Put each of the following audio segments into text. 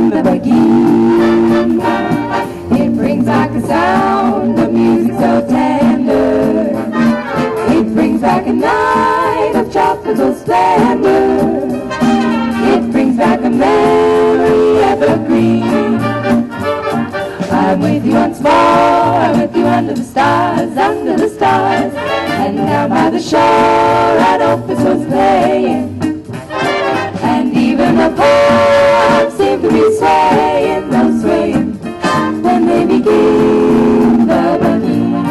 begin the beguine. It brings back a sound of music so tender. It brings back a night of tropical splendor. It brings back a memory evergreen. I'm with you once more, I'm with you under the stars, under the stars. And down by the shore, an opus was playing. And even the palms seem to be swaying, no swaying, when they begin the beguine.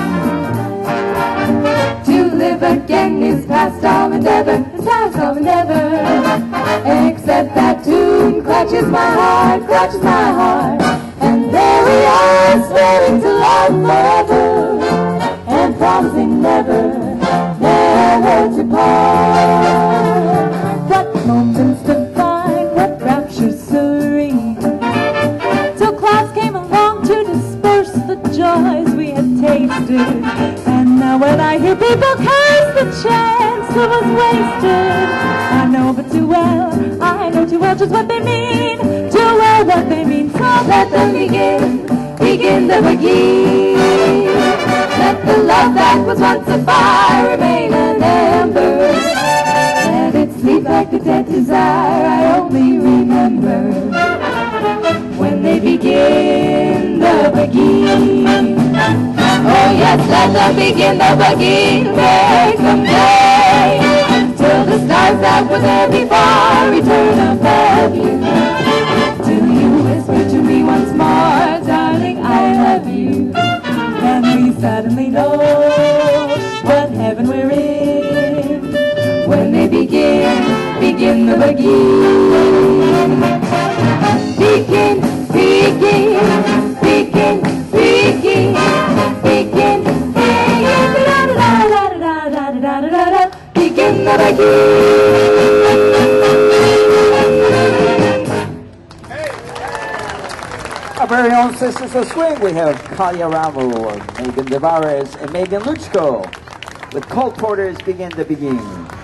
To live again is past all endeavor, is past all endeavor. Except that tune clutches my heart, clutches my heart. And there we are, swearing to love forever, and promising never, never to part. What moments divine, what rapture serene, till clouds came along to disperse the joys we had tasted. And now when I hear people curse the chance that was wasted, I know but too well, I know too well just what they mean, too well what they mean. So let them begin, begin the beguine. Let the love that was once a fire remain an ember. Let it sleep like a dead desire I only remember when they begin the beguine. Oh yes, let them begin the beguine. Make them play till the stars that were there before return above you. Till you whisper to me once more, darling, I love you. Then we suddenly know what heaven we're in when they begin, begin the beguine. Begin, begin, begin, begin, begin, begin, begin the beguine. Our very own Sisters of Swing, we have Kalya Ramu, Vivares, and Meagan Luchko with Cole Porter's Begin the Beguine.